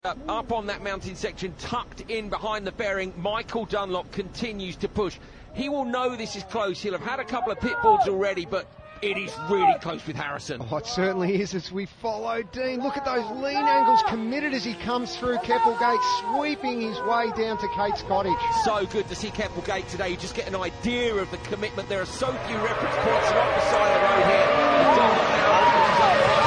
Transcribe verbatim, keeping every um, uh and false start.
Uh, up on that mountain section, tucked in behind the bearing, Michael Dunlop continues to push. He will know this is close. He'll have had a couple of pit bulls already, but it is really close with Harrison. Oh, it certainly is as we follow Dean. Look at those lean angles, committed as he comes through Keppelgate, sweeping his way down to Kate's Cottage. So good to see Keppelgate today. You just get an idea of the commitment. There are so few reference points off the side of the road here.